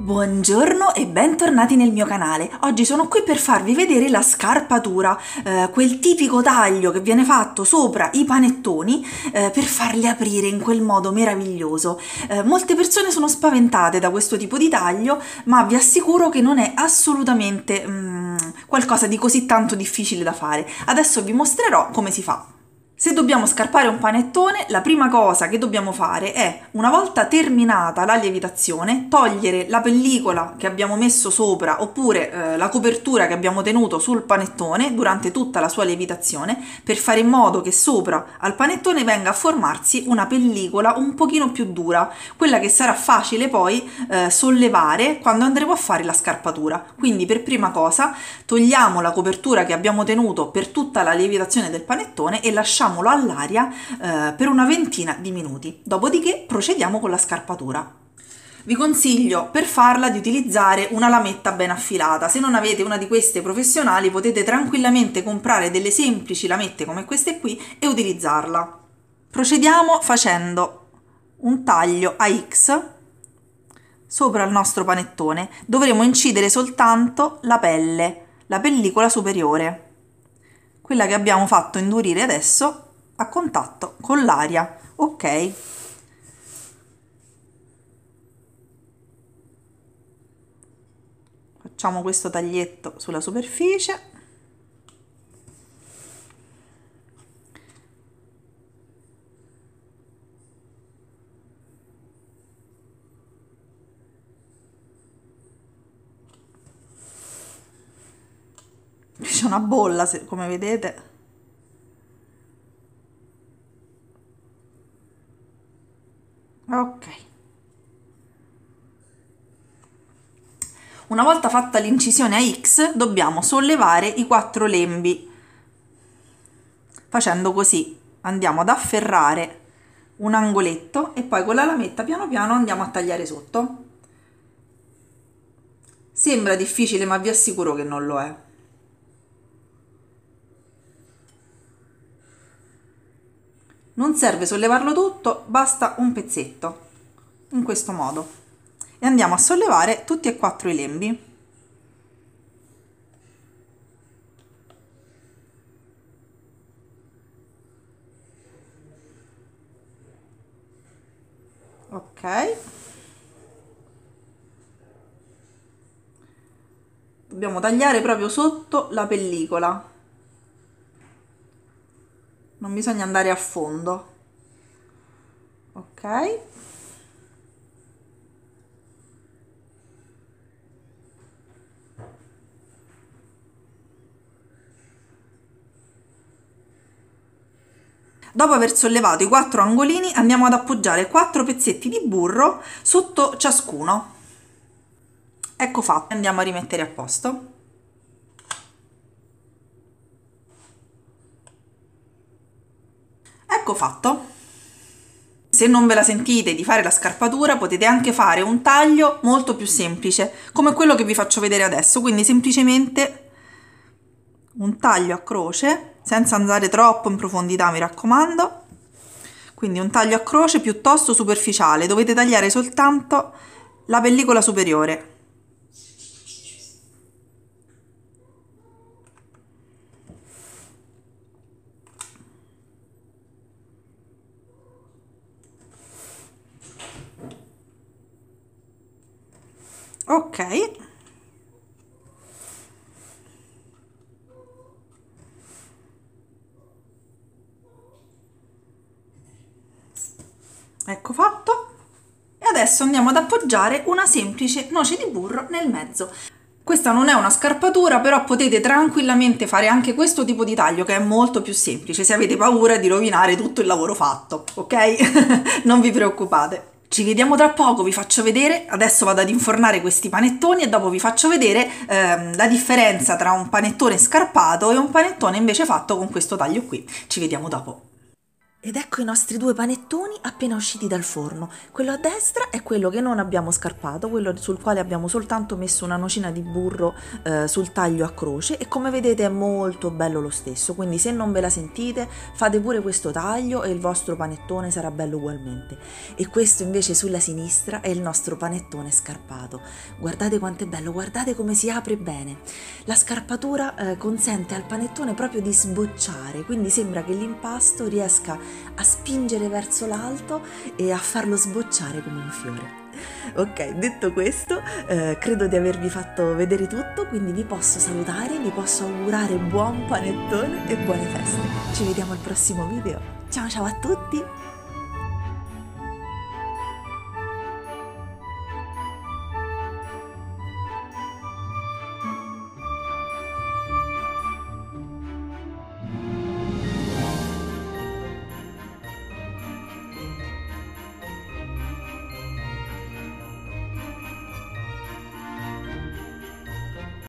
Buongiorno e bentornati nel mio canale. Oggi sono qui per farvi vedere la scarpatura, quel tipico taglio che viene fatto sopra i panettoni per farli aprire in quel modo meraviglioso. Molte persone sono spaventate da questo tipo di taglio, ma vi assicuro che non è assolutamente qualcosa di così tanto difficile da fare. Adesso vi mostrerò come si fa. Se dobbiamo scarpare un panettone, la prima cosa che dobbiamo fare è, una volta terminata la lievitazione, togliere la pellicola che abbiamo messo sopra oppure la copertura che abbiamo tenuto sul panettone durante tutta la sua lievitazione, per fare in modo che sopra al panettone venga a formarsi una pellicola un pochino più dura, quella che sarà facile poi sollevare quando andremo a fare la scarpatura. Quindi per prima cosa togliamo la copertura che abbiamo tenuto per tutta la lievitazione del panettone e lasciamo all'aria per una ventina di minuti. Dopodiché procediamo con la scarpatura. Vi consiglio per farla di utilizzare una lametta ben affilata. Se non avete una di queste professionali potete tranquillamente comprare delle semplici lamette come queste qui e utilizzarla. Procediamo facendo un taglio a X sopra il nostro panettone. Dovremo incidere soltanto la pelle, la pellicola superiore, quella che abbiamo fatto indurire adesso a contatto con l'aria. Ok, facciamo questo taglietto sulla superficie. C'è una bolla, come vedete. Ok, una volta fatta l'incisione a X dobbiamo sollevare i 4 lembi. Facendo così andiamo ad afferrare un angoletto e poi con la lametta piano piano andiamo a tagliare sotto. Sembra difficile, ma vi assicuro che non lo è. Non serve sollevarlo tutto, basta un pezzetto, in questo modo. E andiamo a sollevare tutti e 4 i lembi. Ok. Dobbiamo tagliare proprio sotto la pellicola. Non bisogna andare a fondo. Ok. Dopo aver sollevato i 4 angolini andiamo ad appoggiare 4 pezzetti di burro sotto ciascuno. Ecco fatto, andiamo a rimettere a posto. Ecco fatto. Se non ve la sentite di fare la scarpatura potete anche fare un taglio molto più semplice, come quello che vi faccio vedere adesso, quindi semplicemente un taglio a croce, senza andare troppo in profondità, mi raccomando. Quindi un taglio a croce piuttosto superficiale, dovete tagliare soltanto la pellicola superiore. Ok, ecco fatto. E adesso andiamo ad appoggiare una semplice noce di burro nel mezzo. Questa non è una scarpatura, però potete tranquillamente fare anche questo tipo di taglio che è molto più semplice se avete paura di rovinare tutto il lavoro fatto, ok? Non vi preoccupate. Ci vediamo tra poco, vi faccio vedere, adesso vado ad infornare questi panettoni e dopo vi faccio vedere la differenza tra un panettone scarpato e un panettone invece fatto con questo taglio qui. Ci vediamo dopo. Ed ecco i nostri due panettoni appena usciti dal forno. Quello a destra è quello che non abbiamo scarpato, quello sul quale abbiamo soltanto messo una nocina di burro sul taglio a croce, e come vedete è molto bello lo stesso, quindi se non ve la sentite fate pure questo taglio e il vostro panettone sarà bello ugualmente. E questo invece sulla sinistra è il nostro panettone scarpato. Guardate quanto è bello, guardate come si apre bene. La scarpatura consente al panettone proprio di sbocciare, quindi sembra che l'impasto riesca a spingere verso l'alto e a farlo sbocciare come un fiore. Ok, detto questo, credo di avervi fatto vedere tutto, quindi vi posso salutare, vi posso augurare buon panettone e buone feste. Ci vediamo al prossimo video. Ciao ciao a tutti!